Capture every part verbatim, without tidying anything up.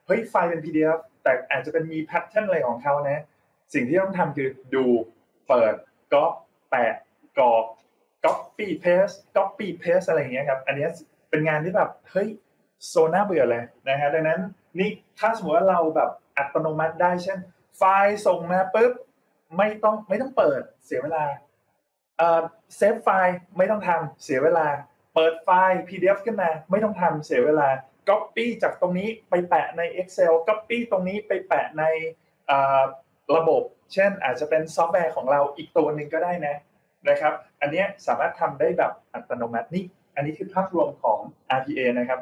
เฮ้ยไฟล์เป็น พี ดี เอฟ แต่อาจจะเป็นมีแพทเทิร์นอะไรของเขานะสิ่งที่ต้องทำคือดูเปิดก๊อปแปะกรอก copy paste copy paste อะไรอย่างเงี้ยครับอันนี้เป็นงานที่แบบเฮ้ยโซน่าเบื่อเลยนะฮะดังนั้นนี่ถ้าสมมติว่าเราแบบอัตโนมัติได้เช่นไฟล์ส่งมาปุ๊บไม่ต้องไม่ต้องเปิดเสียเวลาเอ่อเซฟไฟล์ไม่ต้องทำเสียเวลาเปิดไฟล์ พี ดี เอฟ ขึ้นมาไม่ต้องทำเสียเวลา copy จากตรงนี้ไปแปะใน Excel copy ตรงนี้ไปแปะในระบบเช่นอาจจะเป็นซอฟต์แวร์ของเราอีกตัวหนึ่งก็ได้นะนะครับอันนี้สามารถทำได้แบบอัตโนมัตินี่อันนี้คือภาพรวมของ อาร์ พี เอ นะครับ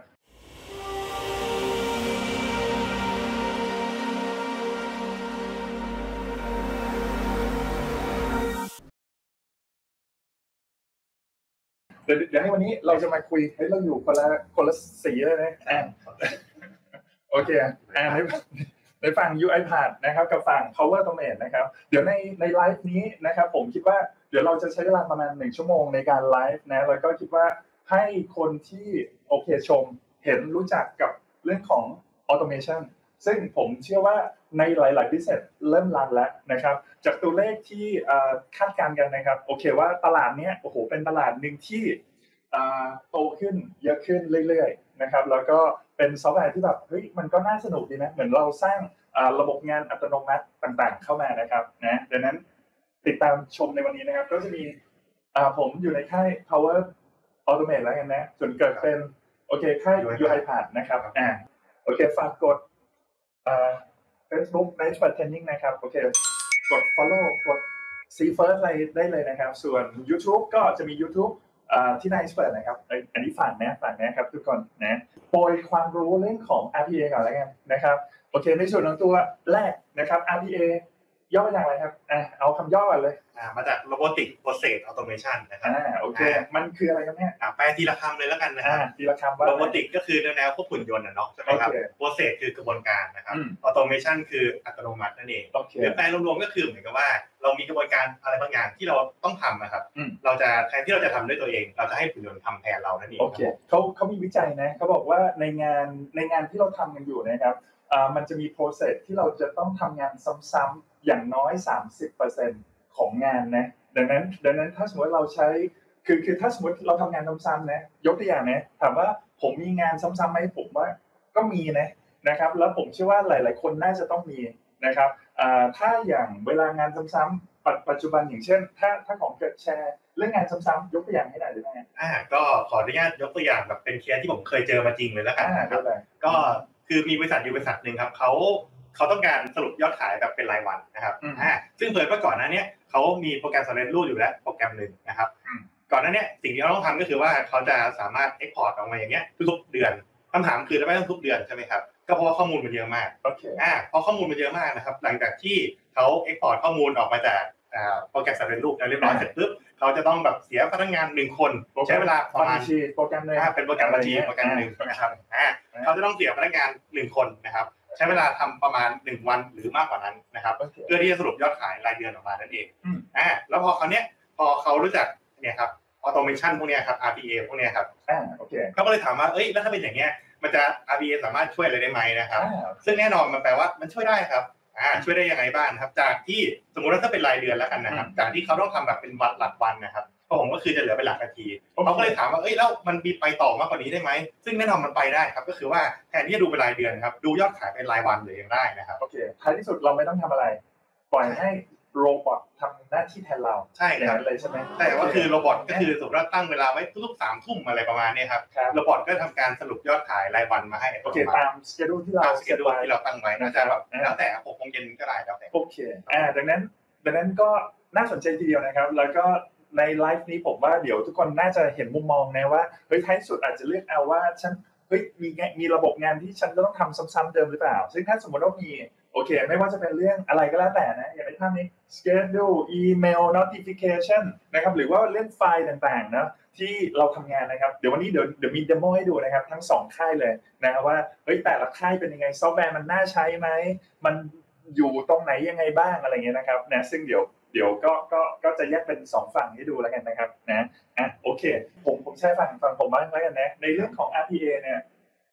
เดี๋ยวเดี๋ยวในวันนี้เราจะมาคุยเฮ้ยเราอยู่คนละคนละสีเลยนะอ่าโอเคอ่าในในฝั่ง ยู ไอ Path นะครับกับฝั่ง Power Automate นะครับเดี๋ยวในในไลฟ์นี้นะครับผมคิดว่าเดี๋ยวเราจะใช้เวลาประมาณหนึ่งชั่วโมงในการไลฟ์นะแล้วก็คิดว่าให้คนที่โอเคชมเห็นรู้จักกับเรื่องของ Automation ซึ่งผมเชื่อว่าในหลายๆ business เริ่มรันแล้วนะครับจากตัวเลขที่คาดการณ์กันนะครับโอเคว่าตลาดนี้โอ้โหเป็นตลาดหนึ่งที่โตขึ้นเยอะขึ้นเรื่อยๆนะครับแล้วก็เป็นซอฟต์แวร์ที่แบบเฮ้ยมันก็น่าสนุกดีนะเหมือนเราสร้างระบบงานอัตโนมัติต่างๆเข้ามานะครับนะดังนั้นติดตามชมในวันนี้นะครับก็จะมีผมอยู่ในค่าย Power Automate แล้วกันนะส่วนเกิดเป็นโอเคค่าย ยู ไอ Path นะครับอ่าโอเคฝากกดFacebook Nice Training นะครับโอเคกด follow กด see first อะไรได้เลยนะครับส่วน YouTube ก็จะมี YouTube ที่ Nice เปิดนะครับอันนี้ฝากนะฝากนะครับทุกคนนะโปรยความรู้เรื่องของ อาร์ พี เอ ก่อนแล้วกันนะครับโอเคในส่วนของตัวแรกนะครับ อาร์ พี เอ ย่อมาจากอะไรครับอ่ะเอาคำย่อก่อนเลยอ่ามาจาก Robotic Process Automation นะครับอ่าโอเคมันคืออะไรครับเนี่ยอ่าแปลทีละคำเลยแล้วกันนะครับทีละคำว่า Robotic ก็คือแนวควบคุมยนต์นะเนาะใช่ไหมครับ Process คือกระบวนการนะครับ Automation คืออัตโนมัตินั่นเองหรือแปลรวมๆก็คือเหมือนกับว่าเรามีกระบวนการอะไรบางอย่างที่เราต้องทำนะครับเราจะแทนที่เราจะทำด้วยตัวเองเราจะให้หุ่นยนต์ทำแทนเรานั่นเองโอเคเขาเขามีวิจัยนะเขาบอกว่าในงานในงานที่เราทำกันอยู่นะครับมันจะมี process ที่เราจะต้องทำงานซ้ำๆอย่างน้อย สามสิบเปอร์เซ็นต์ ของงานนะดังนั้นดังนั้นถ้าสมมติเราใช้คือคือถ้าสมมติเราทำงานซ้ำๆนะยกตัวอย่างนะถามว่าผมมีงานซ้ำๆไหมผมว่าก็มีนะนะครับแล้วผมเชื่อว่าหลายๆคนน่าจะต้องมีนะครับถ้าอย่างเวลางานซ้ำๆปัจจุบันอย่างเช่นถ้าถ้าของเกิดแชร์เรื่องงานซ้ำๆยกตัวอย่างให้หน่อยได้ไหมอ่าก็ขออนุญาตยกตัวอย่างแบบเป็นเคสที่ผมเคยเจอมาจริงเลยแล้วกันนะครับก็คือมีบริษัทอยู่บริษัทนึงครับเขาเขาต้องการสรุปยอดขายแบบเป็นรายวันนะครับอ่าซึ่งเผยว่าก่อนหน้านี้เขามีโปรแกรมสำเร็จรูปอยู่แล้วโปรแกรมนึงนะครับก่อนหน้านี้สิ่งที่เขาต้องทำก็คือว่าเขาจะสามารถ export ออกมาอย่างเงี้ยทุกๆเดือนคำถามคือทำไมต้องทุกเดือนใช่ไหมครับก็เพราะว่าข้อมูลมันเยอะมากโอเคอ่าพอข้อมูลมันเยอะมากนะครับหลังจากที่เขา export ข้อมูลออกมาจากโปรแกรมสำเร็จรูปแล้วเรียบร้อยเสร็จปุ๊บเขาจะต้องแบบเสียพนักงานหนึ่งคนใช้เวลาประมาณโปรแกรมนึงเป็นโปรแกรมบัญชีโปรแกรมนึงนะครับอ่าเขาจะต้องเสียพนักงานหนึ่งคนนะครับใช้เวลาทำประมาณหนึ่งวันหรือมากกว่านั้นนะครับเพื่อที่จะสรุปยอดขายรายเดือนออกมานั่นเองอ่าแล้วพอเขาเนี้ยพอเขารู้จักเนี่ยครับออโตเมชันพวกนี้ครับ อาร์ พี เอ พวกนี้ครับอ่าโอเคเขาก็เลยถามว่าเอ้ยแล้วถ้าเป็นอย่างเงี้ยมันจะ อาร์ พี เอ สามารถช่วยอะไรได้ไหมนะครับซึ่งแน่นอนมันแปลว่ามันช่วยได้ครับอ่าช่วยได้ยังไงบ้างครับจากที่สมมุติว่าถ้าเป็นรายเดือนแล้วกันนะครับจากที่เขาต้องทำแบบเป็นวันหลักวันนะครับผมก็คือจะเหลือเป็นหลักนาทีเขาก็เลยถามว่าเอ้ยแล้วมันมีไปต่อมากกว่านี้ได้ไหมซึ่งแน่นอนมันไปได้ครับก็คือว่าแทนที่จะดูเป็นรายเดือนครับดูยอดขายเป็นรายวันเลยยังได้นะครับโอเคท้ายที่สุดเราไม่ต้องทำอะไรปล่อยให้โรบอททำหน้าที่แทนเราใช่ครับเลยใช่ไหมแต่ว่าคือโรบอทก็คือสมมติว่าตั้งเวลาไว้ทุกๆสามทุ่มอะไรประมาณนี้ครับโรบอทก็ทำการสรุปยอดขายรายวันมาให้โอเคตามสเกดูที่เราสเกดูที่เราตั้งไว้นะจ๊ะแบบแล้วแต่หกโมงเย็นก็ได้แล้วแต่โอเคอ่าดังนั้นดังนั้นก็น่าสนใจทีเดียวนะครับแล้วก็ในไลฟ์นี้ผมว่าเดี๋ยวทุกคนน่าจะเห็นมุมมองนะว่าเฮ้ยท้ายสุดอาจจะเลือกเอาว่าฉันเฮ้ยมีมีระบบงานที่ฉันจะต้องทำซ้ำๆเดิมหรือเปล่าซึ่งถ้าสมมติว่ามีโอเคไม่ว่าจะเป็นเรื่องอะไรก็แล้วแต่นะอย่างในภาพนี้ schedule email notification นะครับหรือว่าเรื่องไฟล์ต่างๆนะที่เราทำงานนะครับเดี๋ยววันนี้เดี๋ยวเดี๋ยวมีเดโมให้ดูนะครับทั้งสองค่ายเลยนะครับว่าเฮ้ยแต่ละค่ายเป็นยังไงซอฟต์แวร์มันน่าใช้ไหมมันอยู่ตรงไหนยังไงบ้างอะไรเงี้ยนะครับนะซึ่งเดี๋ยวเดี๋ยวก็ก็ก็จะแยกเป็นสองฝั่งให้ดูแล้วกันนะครับนะอ่ะโอเคผมผมใช้ฝั่งฝั่งผมบ้างแล้วกันนะในเรื่องของ อาร์ พี เอ เนี่ย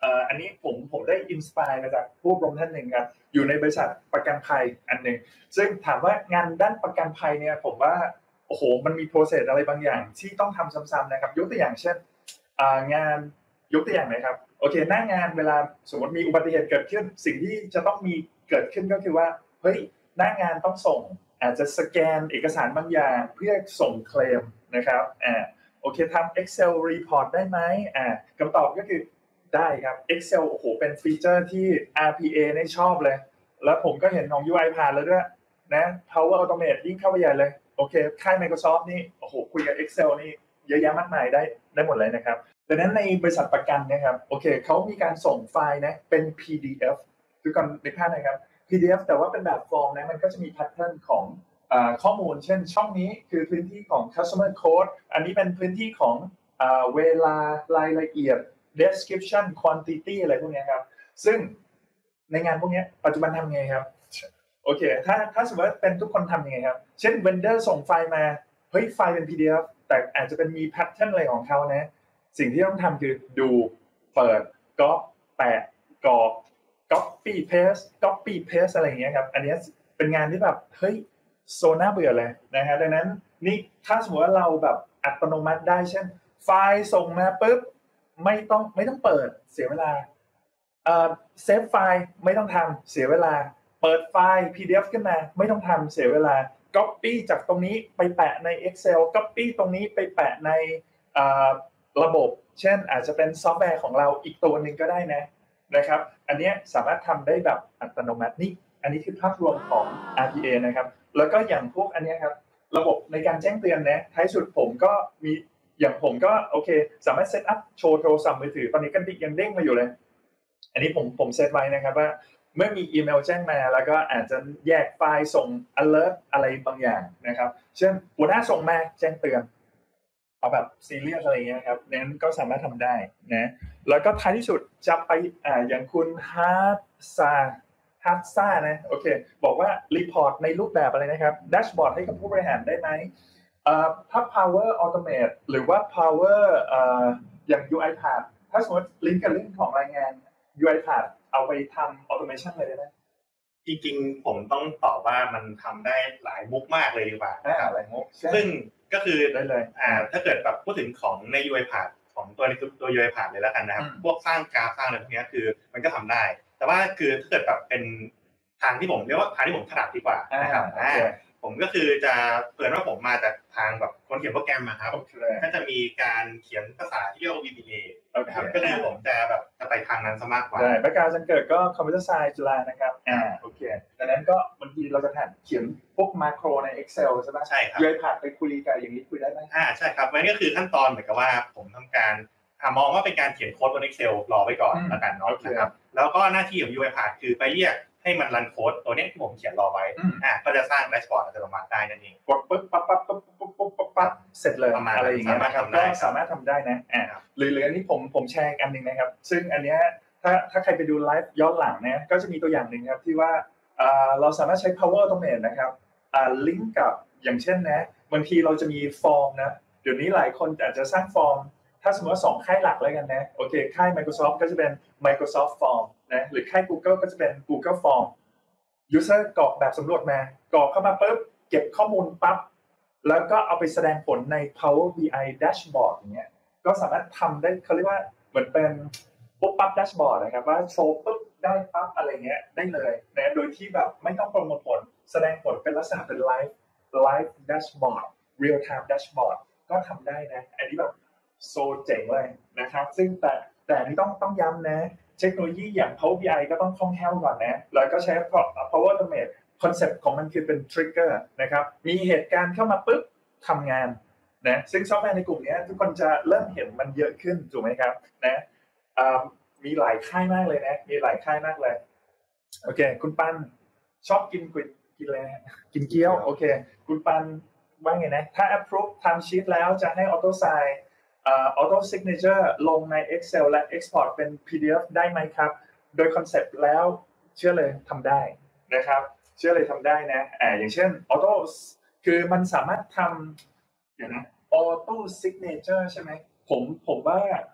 อันนี้ผมผมได้อินสปายมาจากผู้อบรมท่านหนึ่งครับอยู่ในบริษัทประกันภัยอันหนึ่งซึ่งถามว่างานด้านประกันภัยเนี่ยผมว่าโอ้โหมันมีโปรเซสอะไรบางอย่างที่ต้องทำซ้ำๆนะครับยกตัวอย่างเช่นงานยกตัวอย่างนะครับโอเคหน้างานเวลาสมมติมีอุบัติเหตุเกิดขึ้นสิ่งที่จะต้องมีเกิดขึ้นก็คือว่าเฮ้ยหน้างานต้องส่งอาจจะสแกนเอกสารบางอย่างเพื่อส่งเคลมนะครับอ่าโอเคทำ Excel report ได้ไหมอ่าคำตอบก็คือได้ครับ Excel โอ้โหเป็นฟีเจอร์ที่ อาร์ พี เอ เนี่ยชอบเลยแล้วผมก็เห็นของ ยู ไอ ผ่านแล้วด้วยนะ Power Automate ยิ่งเข้าไปใหญ่เลยโอเคค่าย Microsoft นี่โอ้โหคุยกับ Excel นี่เยอะแยะมากมายได้ได้หมดเลยนะครับดังนั้นในบริษัทประกันนะครับโอเคเขามีการส่งไฟล์นะเป็น พี ดี เอฟ ทุกคนในภาพนะครับ พี ดี เอฟ แต่ว่าเป็นแบบฟอร์มนะมันก็จะมีแพทเทิร์นของข้อมูลเช่นช่องนี้คือพื้นที่ของ customer code อันนี้เป็นพื้นที่ของเวลารายละเอียด description quantity อะไรพวกนี้ครับซึ่งในงานพวกนี้ปัจจุบันทำไงครับโอเคถ้าถ้าสมมติว่าเป็นทุกคนทำยังไงครับเช่น vendor ส่งไฟล์มาเฮ้ยไฟล์เป็น พี ดี เอฟ แต่อาจจะเป็นมีแพทเทิร์นอะไรของเขานะสิ่งที่ต้องทำคือดูเปิดก๊อปแปะกรอก copy paste copy paste อะไรอย่างเงี้ยครับอันนี้เป็นงานที่แบบเฮ้ยโซน่าเบื่อเลยนะฮะดังนั้นนี่ถ้าสมมติว่าเราแบบอัตโนมัติได้เช่นไฟล์ส่งมาปุ๊บไม่ต้องไม่ต้องเปิดเสียเวลาเอ่อเซฟไฟล์ไม่ต้องทำเสียเวลาเปิดไฟล์ พี ดี เอฟ ขึ้นมาไม่ต้องทำเสียเวลา copy จากตรงนี้ไปแปะใน Excel copy ตรงนี้ไปแปะในระบบเช่นอาจจะเป็นซอฟต์แวร์ของเราอีกตัวหนึ่งก็ได้นะนะครับอันนี้สามารถทำได้แบบอัตโนมัตินี่อันนี้คือภาพรวมของ อาร์ พี เอ นะครับแล้วก็อย่างพวกอันนี้ครับระบบในการแจ้งเตือนนะท้ายสุดผมก็มีอย่างผมก็โอเคสามารถเซตอัพโชว์โทรศัพท์มือถือตอนนี้กันดิยังเด้งมาอยู่เลยอันนี้ผมผมเซตไว้นะครับว่าเมื่อมีอีเมลแจ้งมาแล้วก็อาจจะแยกไฟล์ส่ง alert อะไรบางอย่างนะครับเช่นหัวหน้าส่งมาแจ้งเตือนเอาแบบซีเรียสอะไรเงี้ยครับนั้นก็สามารถทำได้นะแล้วก็ท้ายที่สุดจะไปอ่าอย่างคุณฮาร์ดซาฮาร์ดซ่านะโอเคบอกว่ารีพอร์ตในรูปแบบอะไรนะครับแดชบอร์ดให้กับผู้บริหารได้ไหมเอ่อถ้า Power Automate หรือว่า Power เอ่ออย่าง ยู ไอ ผ่านถ้าสมมติลิงก์กับลิงก์ของรายงาน ยู ไอ ผ่านเอาไปทำ automation เลยได้ไหมจริงๆผมต้องตอบว่ามันทำได้หลายมุกมากเลยดีกว่านะครับหลายมุกซึ่งก็คือได้เลยอ่าถ้าเกิดแบบพูดถึงของใน ยู ไอ ผ่านของตัวนี้ตัว ยู ไอ ผ่านเลยแล้วกันนะครับพวกสร้างกราฟสร้างอะไรพวกนี้คือมันก็ทำได้แต่ว่าคือถ้าเกิดแบบเป็นทางที่ผมเรียกว่าทางที่ผมถนัดดีกว่านะครับผมก็คือจะเปิดว่าผมมาจากทางแบบคนเขียนโปรแกรมนะครับก็จะมีการเขียนภาษาที่เรียกว่า วี บี เอ นะครับก็คือผมจะแบบจะไปทางนั้นซะมากกว่าใช่แบ็คกราวด์ฉันเกิดก็คอมพิวเตอร์ไซน์จุฬานะครับอ่าโอเคดังนั้นก็บางทีเราจะถนัดเขียนพวกมาโครใน Excel ใช่ไหมใช่ครับย้อยผ่านไปคุยกับอย่างนี้คุยได้ไหมอ่าใช่ครับมันก็คือขั้นตอนเหมือนกับว่าผมทำการมองว่าเป็นการเขียนโค้ดบน Excel รอไว้ก่อนแล้วกันเนาะนะครับแล้วก็หน้าที่ของ ยู ไอ ผ่านคือไปเรียกให้มันรันโค้ดตัวนี้ที่ผมเขียนรอไว้อ่าก็จะสร้างแดชบอร์ดอัตโนมัติได้นั่นเองกดปึ๊บปั๊บปั๊บปั๊บปั๊บปั๊บปั๊บปั๊บเสร็จเลยอะไรอย่างเงี้ยนะครับก็สามารถทำได้นะอ่าหรือหรืออันนี้ผมผมแชร์อีกอันนึงนะครับซึ่งอันเนี้ยถ้าถ้าใครไปดูไลฟ์ย้อนหลังเนี่ยก็จะมีตัวอย่างนึงครับที่ว่าอ่าเราสามารถใช้ Power Automate นะครับอ่าลิงก์กับอย่างเช่นนะบางทีเราจะมีฟอร์มนะเดี๋ยวนี้หลายคนอาจจะสร้างฟอร์มถ้าสมมติว่าสองค่ายหลักแล้วกันนะโอเคค่าย Microsoft ก็จะเป็น Microsoft Form นะหรือค่าย Google ก็จะเป็น Google Form user กรอกแบบสำรวจมากรอกเข้ามาปุ๊บเก็บข้อมูลปั๊บแล้วก็เอาไปแสดงผลใน Power บี ไอ Dashboard อย่างเงี้ยก็สามารถทำได้เขาเรียกว่าเหมือนเป็นปุ๊บปั๊บ Dashboard นะครับว่าโชว์ปุ๊บได้ปั๊บอะไรเงี้ยได้เลยนะโดยที่แบบไม่ต้องประมวลผลแสดงผลเป็นลักษณะเป็น live live dashboard real time dashboard ก็ทำได้นะอันนี้แบบโซเจ๋งเลยนะครับซึ่งแต่แต่นี่ต้องต้องย้ำนะเทคโนโลยีอย่าง Power บี ไอ ก็ต้องคล่องแคล่วก่อนนะแล้วก็ใช้ Power Automate คอนเซ็ปต์ของมันคือเป็น trigger นะครับมีเหตุการณ์เข้ามาปุ๊บทำงานนะซึ่งซอฟต์แวร์ในกลุ่มนี้ทุกคนจะเริ่มเห็นมันเยอะขึ้นถูกไหมครับนะมีหลายค่ายมากเลยนะมีหลายค่ายมากเลยโอเคคุณปันชอบกินก๋วยกินอะไรกินเกี๊ยวโอเคคุณปันว่าไงนะถ้า approve time sheet แล้วจะให้ auto sign auto signature ลงใน Excel และ export เป็น พี ดี เอฟ ได้ไหมครับโดยคอนเซ็ปต์แล้วเชื่อเลยทำได้นะครับเชื่อเลยทำได้นะอ่าอย่างเช่น auto คือมันสามารถทำเดี๋ยวนะ auto signature ใช่ไหมผมผมว่าไอ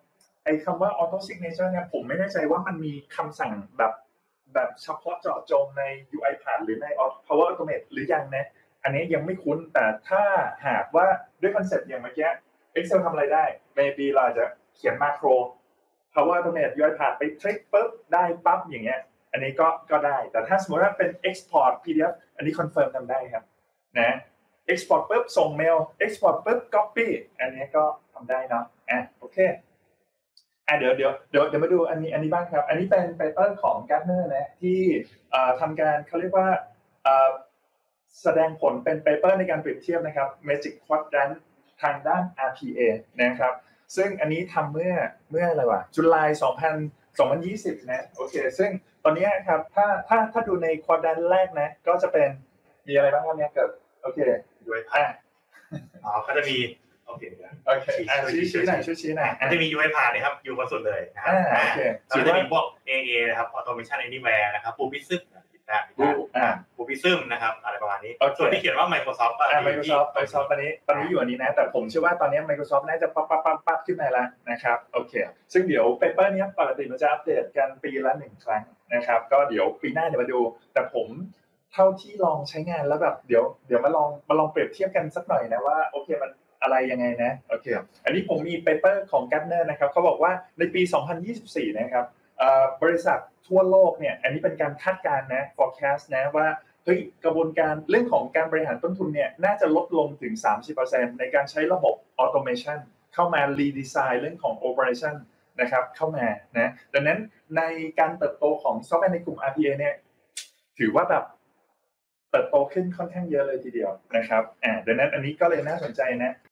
อ้คำว่า auto signature เนี่ยผมไม่แน่ใจว่ามันมีคำสั่งแบบแบบเฉพาะเจาะจงใน UiPath หรือใน Power Automate หรือยังนะอันนี้ยังไม่คุ้นแต่ถ้าหากว่าด้วยคอนเซ็ปต์อย่างเมื่อกี้ Excel ทำอะไรได้ maybe เราอาจจะเขียนมาโคร Power Automate UiPath ไปคลิกปุ๊บได้ปั๊บอย่างเงี้ยอันนี้ก็ก็ได้แต่ถ้าสมมติว่าเป็น export พี ดี เอฟ อันนี้คอนเฟิร์มทำได้ครับนะ export ปุ๊บส่งเมล export ปุ๊บ copy อันนี้ก็ทำได้เนาะอ่ะโอเคอ่ะเดี๋ยวเดี๋ยวเดี๋ยวเดี๋ยวมาดูอันนี้อันนี้บ้างครับอันนี้เป็น paper ของ Gartner นะที่ทำการเขาเรียกว่าแสดงผลเป็น paper ในการเปรียบเทียบนะครับ Magic Quadrant ทางด้าน อาร์ พี เอ นะครับซึ่งอันนี้ทำเมื่อเมื่ออะไรวะจุลายสองพันยี่สิบนะโอเคซึ่งตอนนี้ครับถ้าถ้าถ้าดูใน quadrant แรกนะก็จะเป็นมีอะไรบ้างครับเนี่ยเกิดโอเคด้วยอ่ะอ๋อก็จะมีโอเคโอเคอ่ะชี้ชี้หน่อยชี้ชี้หน่อยก็จะมี UiPath นะครับอยู่บนสุดเลยนะครับโอเคก็จะมีพวก เอ เอ นะครับ Automation Anywhere นะครับ Publicism นะอ่า Publicism นะครับอะไรประมาณนี้ส่วนที่เขียนว่า Microsoft อ่า Microsoft Microsoft ตอนนี้ตอนนี้อยู่อันนี้นะแต่ผมเชื่อว่าตอนนี้ Microsoft น่าจะปั๊บปั๊บปั๊บปั๊บขึ้นมาแล้วนะครับโอเคซึ่งเดี๋ยว paper นี้ปกติมันจะอัปเดตกันปีละหนึ่งครั้งนะครับก็เดี๋ยวปีหน้าเดี๋ยวมาดูแต่ผมเท่าที่ลองใช้งานแล้วแบบเดี๋ยวเดี๋ยวมาลองมาลองเปรียบเทียบกันสักหน่อยนะว่าโอเคมันอะไรยังไงนะโอเคอันนี้ผมมีเปเปอร์ของ Gartner นะครับเขาบอกว่าในปีสองพันยี่สิบสี่นะครับบริษัททั่วโลกเนี่ยอันนี้เป็นการคาดการณ์นะ forecast นะว่าเฮ้ยกระบวนการเรื่องของการบริหารต้นทุนเนี่ยน่าจะลดลงถึง สามสิบเปอร์เซ็นต์ ในการใช้ระบบ automation เข้ามา redesign เรื่องของ operation นะครับเข้ามานะดังนั้นในการเติบโตของซอฟต์แวร์ในกลุ่ม อาร์ พี เอ เนี่ยถือว่าแบบเติบโตขึ้นค่อนข้างเยอะเลยทีเดียวนะครับอ่าดังนั้นอันนี้ก็เลยน่าสนใจนะ